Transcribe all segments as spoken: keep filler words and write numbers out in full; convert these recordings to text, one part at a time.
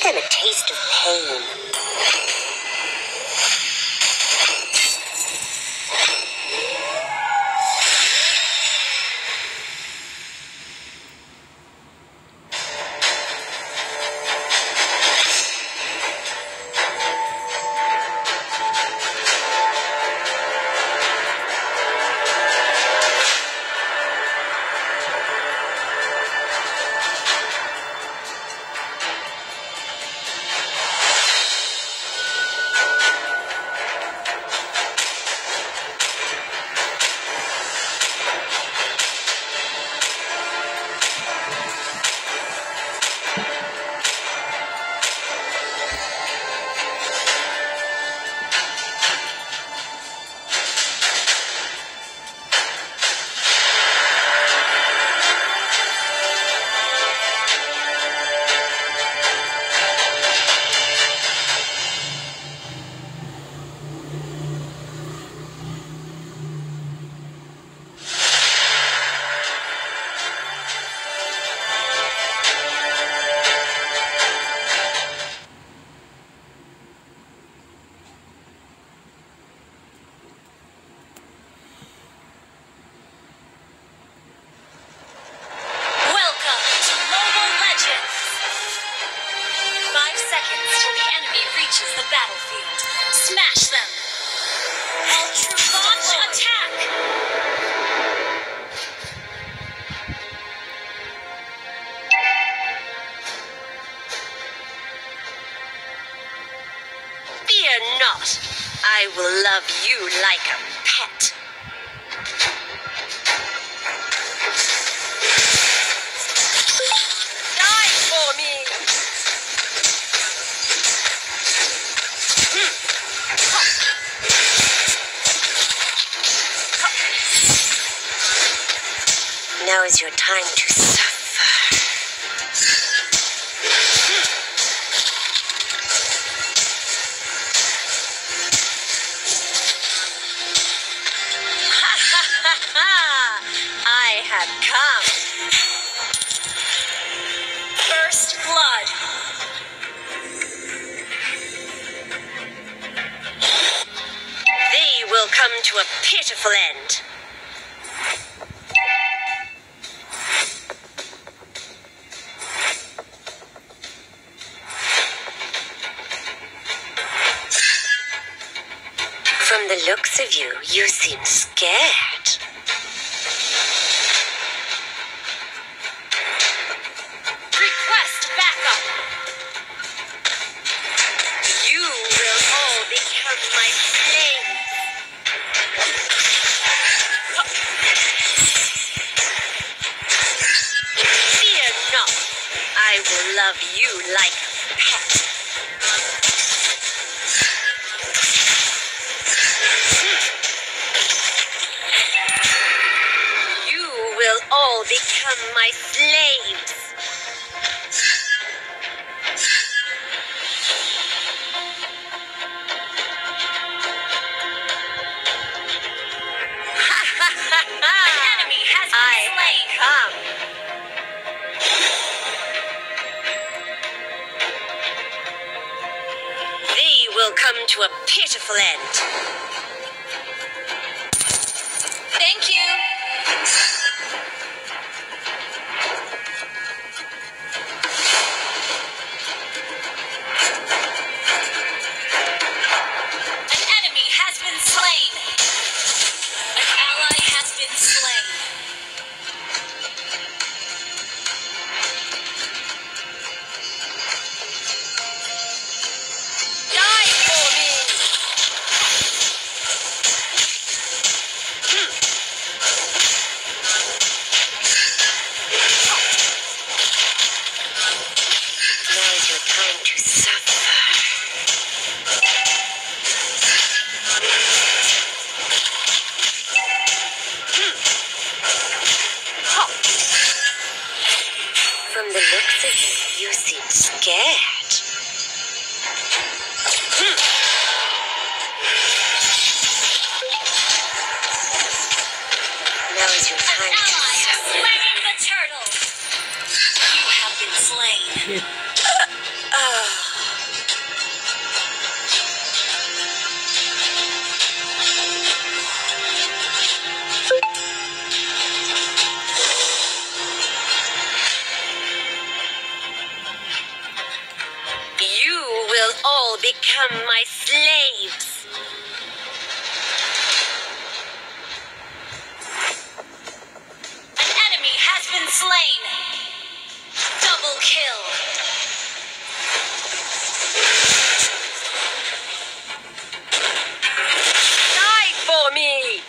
them a taste of pain. The battlefield. Smash them! Ultra launch attack! Fear not. I will love you like a pet. Die for me! Now is your time to suffer. Ha ha ha ha! I have come. First blood. They will come to a pitiful end. From the looks of you, you seem scared. Request backup. You will all become my slaves. Fear not. I will love you like a pet. Will all become my slaves. Ha ha ha ha! An enemy has been I slain. Come. They will come to a pitiful end. Thank you. An enemy has been slain. An ally has been slain. Die for me. Now is your time to suffer. From the looks of you, you seem scared. Now is your time to Ally has suffer. slain the turtle. You have been slain. Ah. become my slaves. An enemy has been slain. Double kill. Die for me!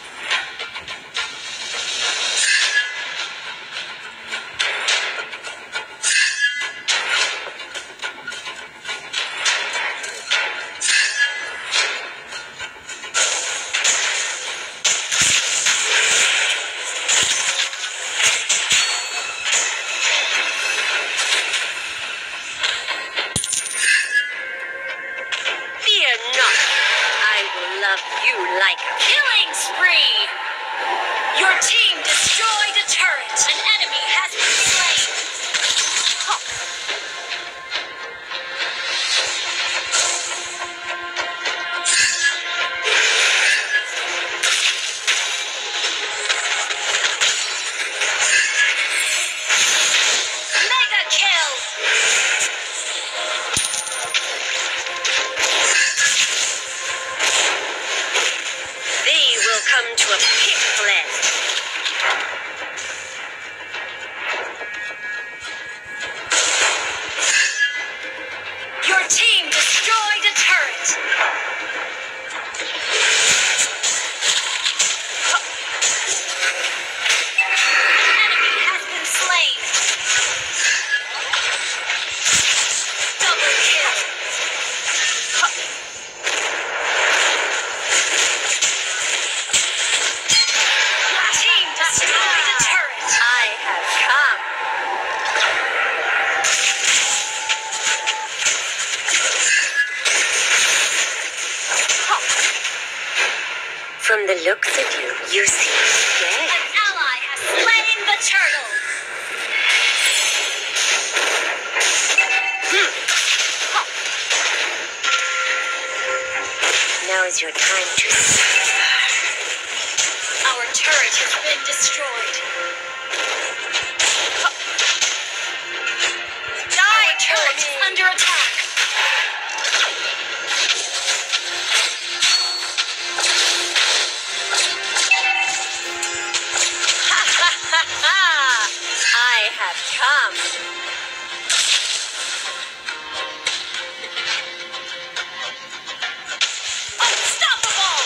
Fear not. I will love you like a Killing spree. Your team destroyed a turret. An enemy has been slain. Mega kill. They will come to a pitiful end. Your team destroyed a turret. An enemy has been slain. Double kill. Your team destroyed a turret. I have come. From the looks of you, you seem scared. An ally has slain the turtle. Now is your time to suffer. Our turret has been destroyed. Our turret is under attack. Ha ha ha ha! I have come. Unstoppable!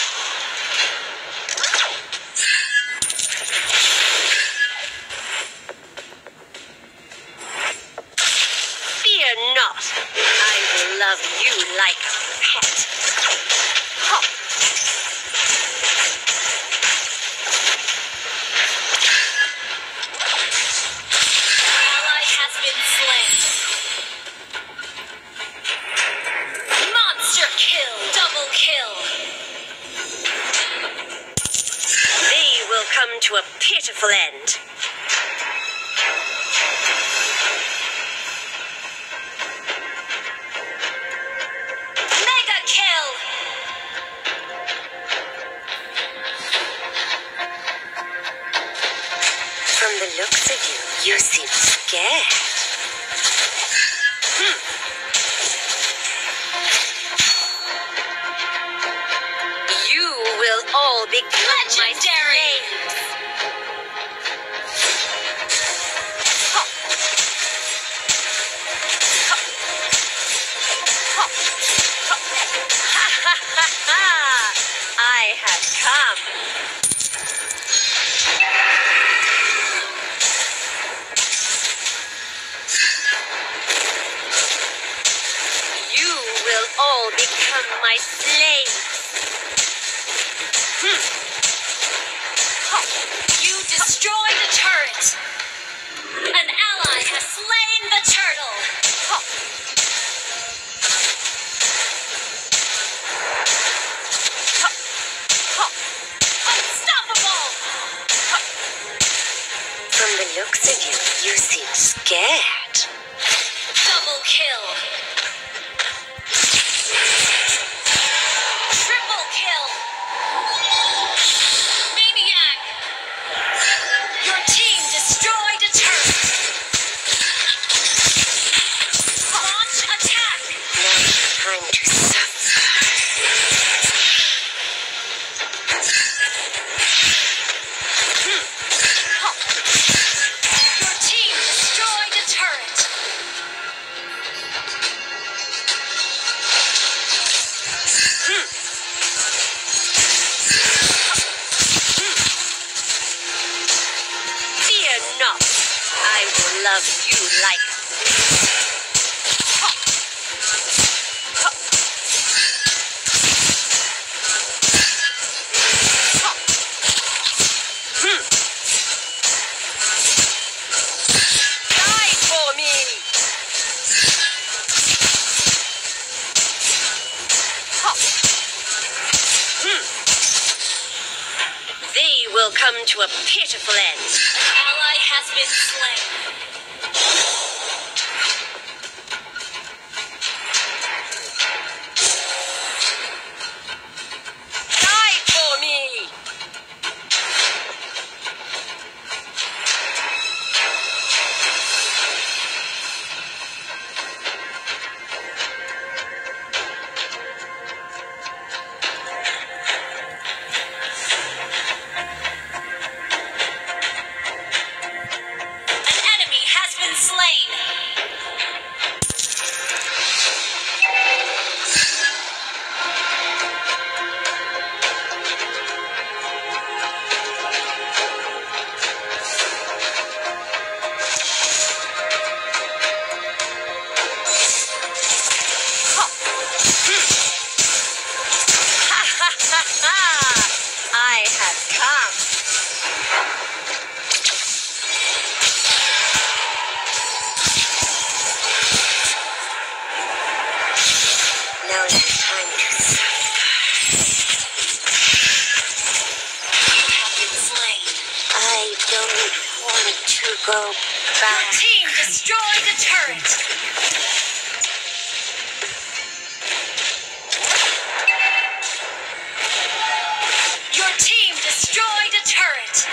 Fear not. I will love you like a pet. Hop. Ally has been slain. Monster kill! Double kill! They will come to a pitiful end. Mega kill! From the looks of you, you seem scared. You will all become my Legendary! slaves. Ha ha ha ha! I have come. You will all become my slaves. You destroyed a turret! An ally has slain the turtle! Unstoppable! From the looks of you, you seem scared. Double kill! Triple kill! Maniac! Your team destroyed a turret! Launch attack! Now is your time to suffer. love you like. Die for me! They will come to a pitiful end. An ally has been slain. Die for me! An enemy has been slain. Ha ha ha ha! I have come. Now it is time to suffer. You have been slain. I don't want to go Your back. team destroyed a turret. Your team destroyed a turret.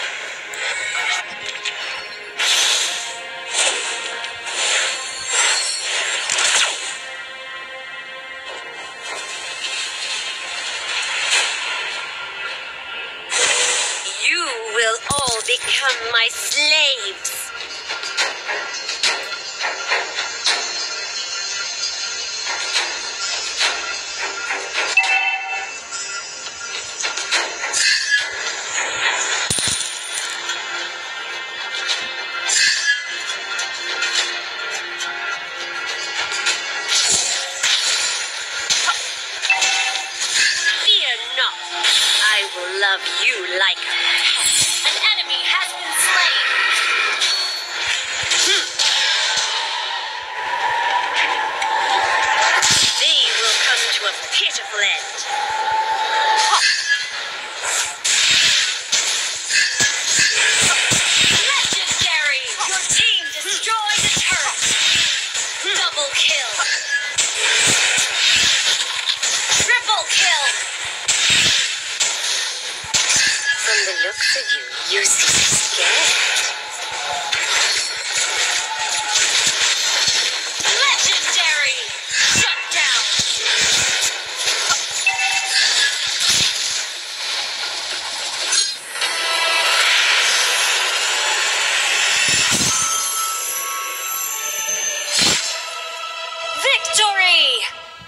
You will all become my slaves. Fear not. I will love you like a pet. An enemy has been slain. They will come to a pitiful end. Legendary. Your team destroyed a turret. Double kill. Triple kill. From the looks of you, you seem scared. Legendary. Shut down. Victory!